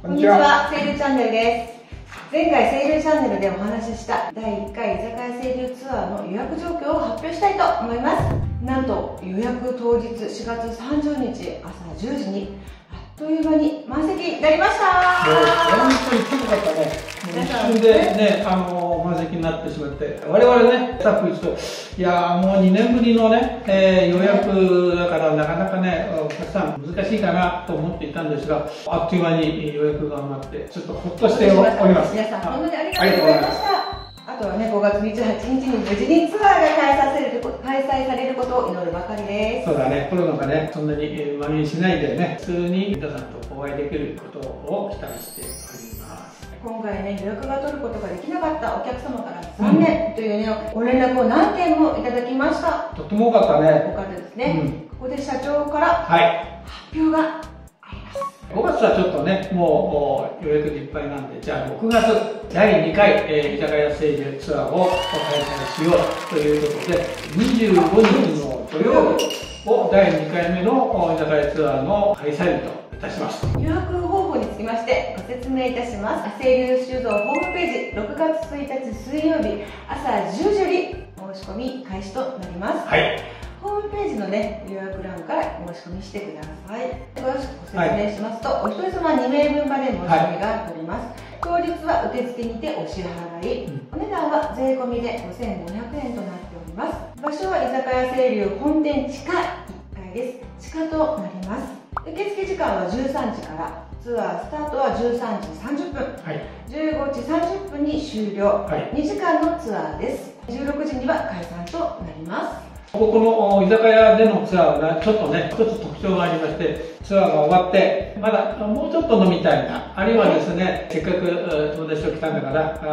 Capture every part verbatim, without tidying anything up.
こんにちは、清流チャンネルです。前回清流チャンネルでお話ししただいいっかい居酒屋清流ツアーの予約状況を発表したいと思います。なんと予約当日しがつさんじゅうにち朝じゅうじにあっという間に満席になりました。 本当にすごかったね。もう一瞬でね、あの満席になってしまって、我々ね、スタッフ一同、いやーもうにねんぶりのね、えー、予約だからなかなかね、お客さん難しいかなと思っていたんですが、あっという間に予約が埋まって、ちょっとほっとしております。 皆さん本当にありがとうございました。あとはね、ごがつにじゅうはちにちに無事にツアーが開催される開催されることを祈るばかりです。 そうだね、コロナがね、そんなに蔓延しないでね、普通に皆さんとお会いできることを期待しております。 今回ね、予約が取ることができなかったお客様から残念というね、ご連絡を何件もいただきました。 とても多かったね。 多かったですね。うん、ここで社長から発表があります。 ごがつはちょっとね、もう予約でいっぱいなんで、じゃあろくがつだいにかい、えー、居酒屋清流ツアーを開催しようということで、にじゅうごにちの土曜日をだいにかいめの居酒屋ツアーの開催日といたします。 予約方法につきましてご説明いたします。清流酒造ホームページろくがつついたち水曜日朝じゅうじより申し込み開始となります。 はい。 ホームページのね、予約欄から申し込みしてください。詳しくご説明しますと、はい、お一人様にめいぶんまで申し込みが取れます。はい、当日は受付にてお支払い、うん、お値段は税込みでごせんごひゃくえんとなっております。場所は居酒屋清流本店地下いっかいです。地下となります。受付時間はじゅうさんじからツアースタートはじゅうさんじさんじゅっぷん、はい、じゅうごじさんじゅっぷんに終了、はい、にじかんのツアーです。じゅうろくじには解散となります。 ここの居酒屋でのツアーがちょっとね、一つ特徴がありまして、ツアーが終わって、まだもうちょっと飲みたいな、あるいはですね、せっかく友達と来たんだから、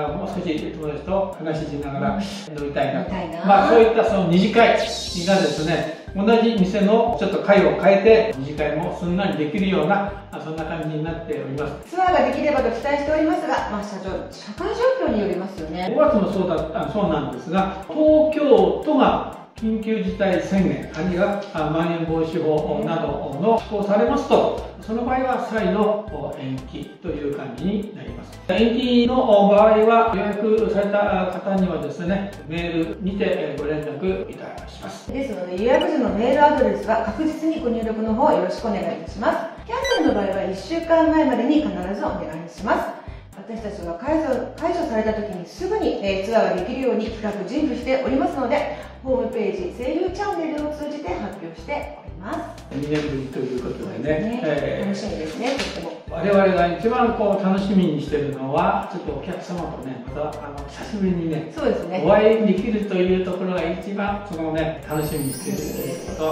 もう少し友達と話しながら飲みたいなと。まあそういったその二次会がですね、同じ店のちょっと会を変えて、二次会もすんなりできるような、そんな感じになっております。 ツアーができればと期待しておりますが、まあ社長、社会状況によりますよね。 ごがつもそうだったそうなんですが、東京都が緊急事態宣言、あるいはまん延防止法などの施行されますと、その場合は再の延期という感じになります。延期の場合は、予約された方にはですね、メールにてご連絡いたします。 ですので、予約時のメールアドレスは確実にご入力の方よろしくお願いいたします。キャンセルの場合はいっしゅうかんまえまでに必ずお願いします。私たちは解除、解除された時にすぐに、えー、ツアーができるように企画準備しておりますので、ホームページ清流チャンネルを通じて発表しております。 にねんぶりということでね、 ねえー、楽しみですね、とっても。 我々が一番こう楽しみにしているのは、ちょっとお客様とね、またあの久しぶりにね、 そうですね、 お会いできるというところが一番そのね、楽しみにしていること。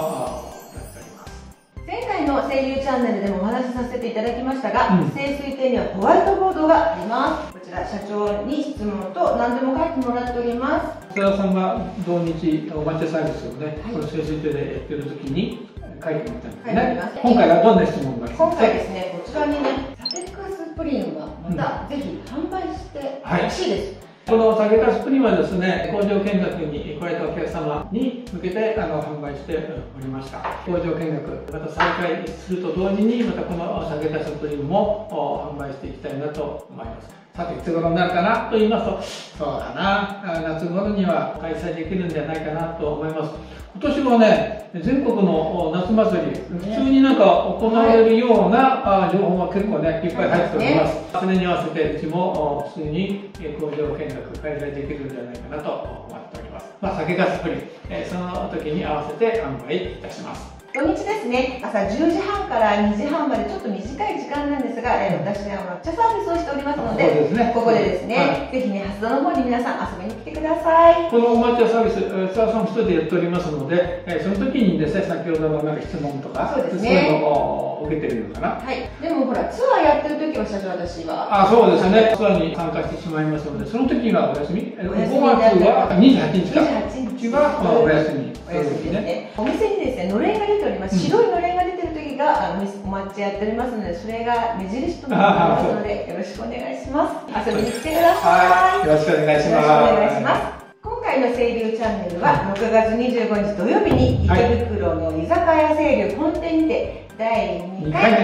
前回の清流チャンネルでもお話しさせていただきましたが、うん、清水亭にはホワイトボードがあります。こちら社長に質問と何でも書いてもらっております。 津田さんが同日お抹茶サービスをね、はい、この清水亭でやってる時に書いてもらったんですね。今回はどんな質問がありますか？ 今回ですね、こちらにね、酒粕プリンはまた、うん、ぜひ販売してほしいです。はい、 この酒粕プリンはですね、工場見学に来られたお客様に向けてあの販売しておりました。工場見学、また再開すると同時に、またこの酒粕プリンも販売していきたいなと思います。さて、いつ頃になるかなと言いますと、そうだな、夏頃には開催できるんじゃないかなと思います。今年はね、全国の夏祭り、普通になんか行われるような情報が結構ね、いっぱい入っております。それに合わせて、うちも普通に工場見学開催できるんじゃないかなと思っております。まあ、酒粕プリン、その時に合わせて販売いたします。 土日ですね、朝じゅうじはんからにじはんまでちょっと短い時間なんですが、えー、私は抹茶サービスをしておりますので、ね、ここでですね、はい、ぜひね、蓮田の方に皆さん遊びに来てください。 このお抹茶サービス、津田さん一人でやっておりますので、えー、その時にですね、先ほどのなんか質問とか、そうですね、そういうのを受けてるのかな。 はい。でもほら、ツアーやってる時は社長、私は。 あ、そうですね、ツアーに参加してしまいますので、その時はお休み。ごがつはにじゅうはちにちか。にじゅうはちにちはお休み。 お休みですね。お店にですね、のれんが出ております。白いのれんが出てる時が、あのお抹茶やっておりますので、それが目印となっておりますので、よろしくお願いします。遊びに来てください。 よろしくお願いします。 よろしくお願いします。今回の清流チャンネルはろくがつにじゅうごにち土曜日に池袋の居酒屋清流本店にてだいにかい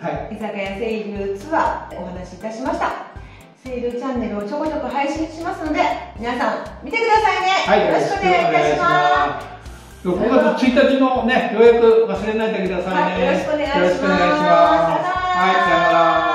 はい、 居酒屋セイルツアーお話しいたしました。セイルチャンネルをちょこちょこ配信しますので、皆さん見てくださいね。 はい、 よろしくお願いいたします。 ごがつついたちのね、予約忘れないでくださいね。 はい、よろしくお願いします。 よろしくお願いします。はい、さよなら。